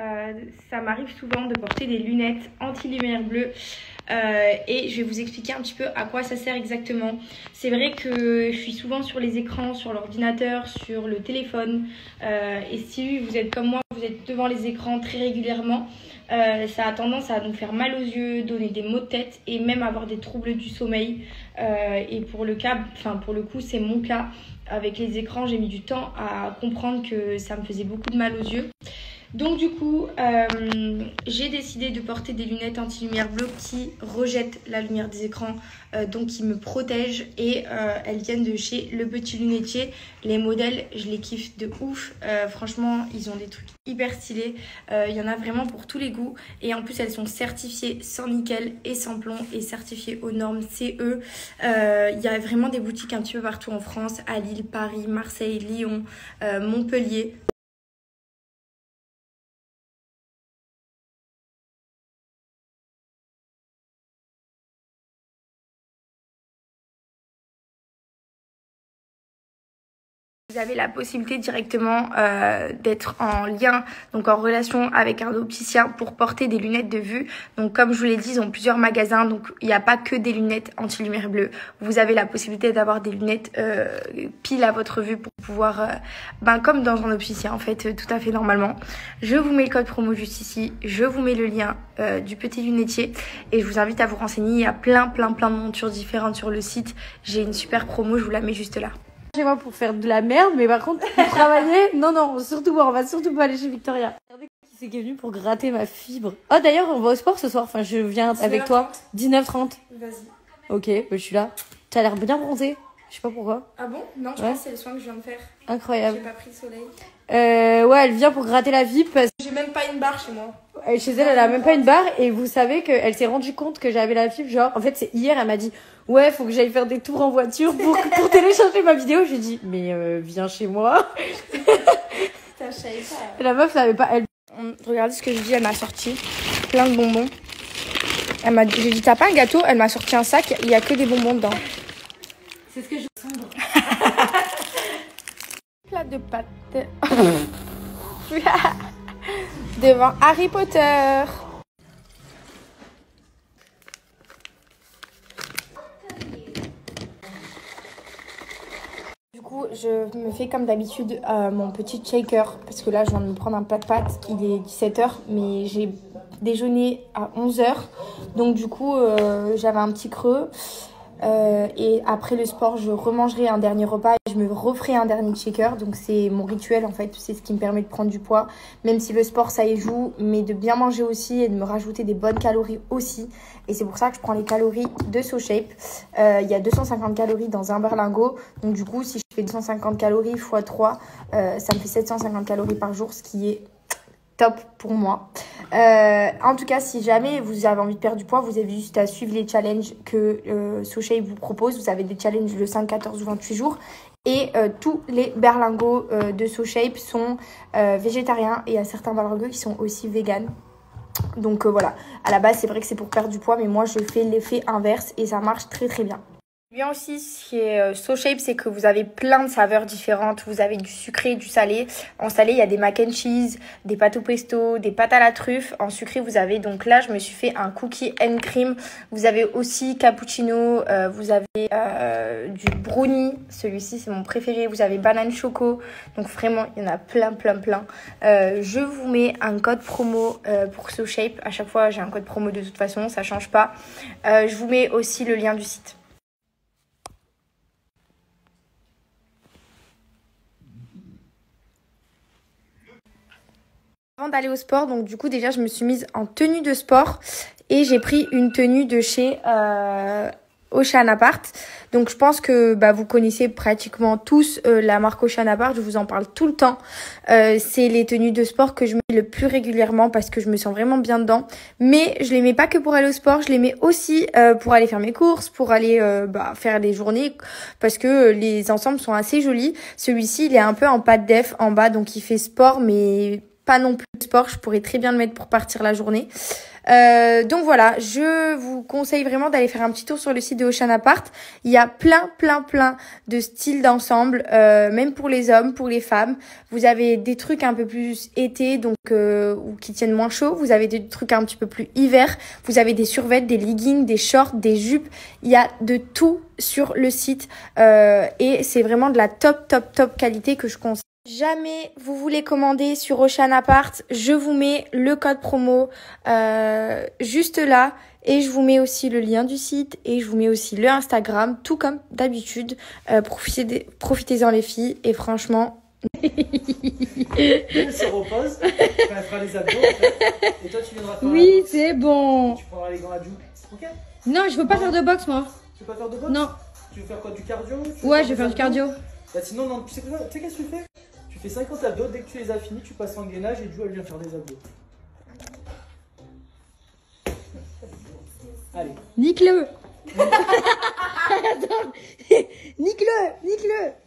ça m'arrive souvent de porter des lunettes anti-lumière bleue. Et je vais vous expliquer un petit peu à quoi ça sert exactement. C'est vrai que je suis souvent sur les écrans, sur l'ordinateur, sur le téléphone. Et si vous êtes comme moi, vous êtes devant les écrans très régulièrement, ça a tendance à nous faire mal aux yeux, donner des maux de tête et même avoir des troubles du sommeil. Et pour le coup, c'est mon cas. Avec les écrans, j'ai mis du temps à comprendre que ça me faisait beaucoup de mal aux yeux. Donc du coup, j'ai décidé de porter des lunettes anti-lumière bleue qui rejettent la lumière des écrans, donc qui me protègent, et elles viennent de chez Le Petit Lunetier. Les modèles, je les kiffe de ouf. Franchement, ils ont des trucs hyper stylés. Il y en a vraiment pour tous les goûts, et en plus elles sont certifiées sans nickel et sans plomb et certifiées aux normes CE. Il y a vraiment des boutiques un petit peu partout en France, à Lille, Paris, Marseille, Lyon, Montpellier. Vous avez la possibilité directement d'être en lien, donc en relation avec un opticien pour porter des lunettes de vue. Donc comme je vous l'ai dit, ils ont plusieurs magasins, donc il n'y a pas que des lunettes anti-lumière bleue. Vous avez la possibilité d'avoir des lunettes pile à votre vue pour pouvoir, comme dans un opticien en fait, tout à fait normalement. Je vous mets le code promo juste ici, je vous mets le lien du Petit Lunetier et je vous invite à vous renseigner. Il y a plein de montures différentes sur le site. J'ai une super promo, je vous la mets juste là. Chez moi pour faire de la merde, mais par contre pour travailler, non, surtout pas, on va surtout pas aller chez Victoria. Regardez qui c'est qui est venu pour gratter ma fibre. Oh d'ailleurs on va au sport ce soir, enfin je viens avec toi. 19h30. Vas-y. Ok, je suis là. T'as l'air bien bronzée, je sais pas pourquoi. Ah bon? Non, je pense que c'est le soin que je viens de faire. Incroyable. J'ai pas pris le soleil. Ouais, elle vient pour gratter la fibre parce J'ai même pas une barre chez moi. que chez elle, elle a même pas une barre et vous savez qu'elle s'est rendue compte que j'avais la fibre. Genre, en fait, c'est hier, elle m'a dit ouais, faut que j'aille faire des tours en voiture pour télécharger ma vidéo. Je lui ai dit mais viens chez moi. Putain, je savais pas. La meuf savait pas. Regardez ce que je dis, elle m'a sorti plein de bonbons. J'ai dit t'as pas un gâteau? Elle m'a sorti un sac, il y a que des bonbons dedans. C'est ce que je sombre. Plat de pâtes. Devant Harry Potter. Du coup, je me fais comme d'habitude mon petit shaker. Parce que là, je viens de me prendre un plat de pâtes. Il est 17h, mais j'ai déjeuné à 11h. Donc du coup, j'avais un petit creux. Et après le sport, je remangerai un dernier repas et je me referai un dernier shaker. Donc c'est mon rituel en fait, c'est ce qui me permet de prendre du poids, même si le sport ça y joue, mais de bien manger aussi et de me rajouter des bonnes calories aussi. Et c'est pour ça que je prends les calories de SoShape. Il y a 250 calories dans un berlingot, donc du coup si je fais 250 calories x 3, ça me fait 750 calories par jour, ce qui est top pour moi. En tout cas, si jamais vous avez envie de perdre du poids, vous avez juste à suivre les challenges que SoShape vous propose. Vous avez des challenges de 5, 14 ou 28 jours. Et tous les berlingots de SoShape sont végétariens. Et il y a certains berlingots qui sont aussi véganes. Donc voilà, à la base, c'est vrai que c'est pour perdre du poids. Mais moi, je fais l'effet inverse et ça marche très bien. Bien aussi, ce qui est SoShape, c'est que vous avez plein de saveurs différentes. Vous avez du sucré, du salé. En salé, il y a des mac and cheese, des pâtes au pesto, des pâtes à la truffe. En sucré, vous avez, donc là, je me suis fait un cookie and cream. Vous avez aussi cappuccino, vous avez du brownie. Celui-ci, c'est mon préféré. Vous avez banane choco. Donc vraiment, il y en a plein. Je vous mets un code promo pour SoShape. À chaque fois, j'ai un code promo de toute façon, ça change pas. Je vous mets aussi le lien du site. Avant d'aller au sport, donc du coup déjà je me suis mise en tenue de sport et j'ai pris une tenue de chez Ocean Apart. Donc je pense que vous connaissez pratiquement tous la marque Ocean Apart, je vous en parle tout le temps. C'est les tenues de sport que je mets le plus régulièrement parce que je me sens vraiment bien dedans. Mais je les mets pas que pour aller au sport, je les mets aussi pour aller faire mes courses, pour aller faire des journées parce que les ensembles sont assez jolis. Celui-ci il est un peu en pâte def en bas, donc il fait sport mais pas non plus de sport, je pourrais très bien le mettre pour partir la journée. Donc voilà, je vous conseille vraiment d'aller faire un petit tour sur le site de Ocean Apart. Il y a plein de styles d'ensemble, même pour les hommes, pour les femmes. Vous avez des trucs un peu plus été, donc ou qui tiennent moins chaud. Vous avez des trucs un petit peu plus hiver. Vous avez des survêtements, des leggings, des shorts, des jupes. Il y a de tout sur le site et c'est vraiment de la top qualité que je conseille. Jamais vous voulez commander sur Ocean Apart, je vous mets le code promo juste là et je vous mets aussi le lien du site et je vous mets aussi le Instagram, tout comme d'habitude. Profitez-en les filles et franchement... Elle se repose, elle fera les abdos en fait, et toi tu viendras faire Oui, c'est bon. tu prendras les gants à Jou. Ok? Non, je veux pas faire de boxe moi. Tu veux pas faire de boxe? Non. Tu veux faire quoi? Du cardio? Ouais, je vais faire du cardio. Bah sinon, non, tu sais qu'est-ce que tu fais? Tu fais 50 abdos, dès que tu les as finis, tu passes en gainage et Jou elle vient faire des abdos. Allez. Nique-le. Attends. Nique-le.